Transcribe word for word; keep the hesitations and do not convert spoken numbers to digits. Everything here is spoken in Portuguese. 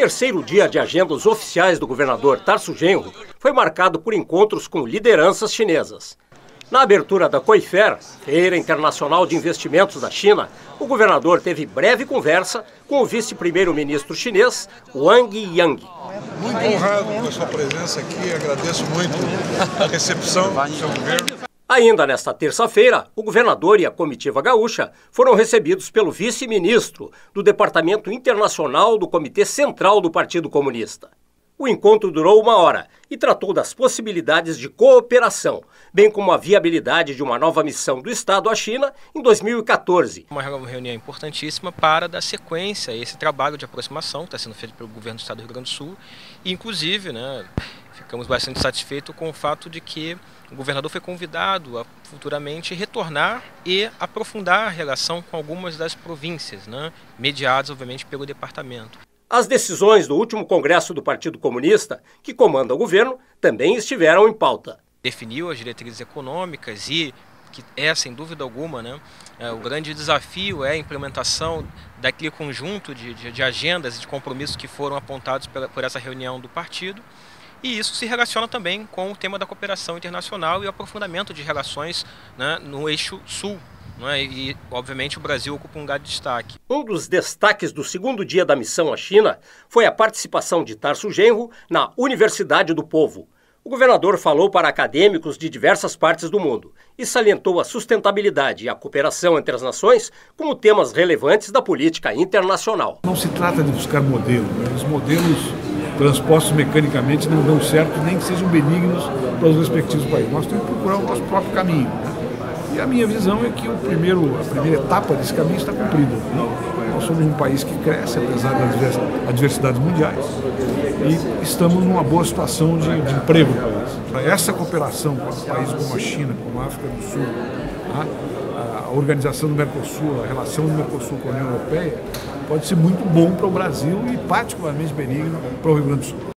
terceiro dia de agendas oficiais do governador Tarso Genro foi marcado por encontros com lideranças chinesas. Na abertura da COIFER, Feira Internacional de Investimentos da China, o governador teve breve conversa com o vice-primeiro-ministro chinês, Wang Yang. Muito honrado com a sua presença aqui, agradeço muito a recepção do seu governo. Ainda nesta terça-feira, o governador e a comitiva gaúcha foram recebidos pelo vice-ministro do Departamento Internacional do Comitê Central do Partido Comunista. O encontro durou uma hora e tratou das possibilidades de cooperação, bem como a viabilidade de uma nova missão do Estado à China em dois mil e quatorze. Uma reunião importantíssima para dar sequência a esse trabalho de aproximação que está sendo feito pelo governo do Estado do Rio Grande do Sul. E, inclusive, né, ficamos bastante satisfeitos com o fato de que o governador foi convidado a futuramente retornar e aprofundar a relação com algumas das províncias, né, mediadas, obviamente, pelo departamento. As decisões do último congresso do Partido Comunista, que comanda o governo, também estiveram em pauta. Definiu as diretrizes econômicas e, que é, sem dúvida alguma, né, é, o grande desafio é a implementação daquele conjunto de, de, de agendas e de compromissos que foram apontados pela, por essa reunião do partido. E isso se relaciona também com o tema da cooperação internacional e o aprofundamento de relações, né, no eixo sul. Não é? E, obviamente, o Brasil ocupa um lugar de destaque. Um dos destaques do segundo dia da missão à China foi a participação de Tarso Genro na Universidade do Povo. O governador falou para acadêmicos de diversas partes do mundo e salientou a sustentabilidade e a cooperação entre as nações como temas relevantes da política internacional. Não se trata de buscar modelos, né? Os modelos transpostos mecanicamente não dão certo, nem que sejam benignos para os respectivos países. Nós temos que procurar o nosso próprio caminho, né? E a minha visão é que o primeiro, a primeira etapa desse caminho está cumprida. Nós somos um país que cresce, apesar das adversidades mundiais, e estamos numa boa situação de, de emprego no país. Para essa cooperação com países como a China, como a África do Sul, a, a organização do Mercosul, a relação do Mercosul com a União Europeia, pode ser muito bom para o Brasil e particularmente benigno para o Rio Grande do Sul.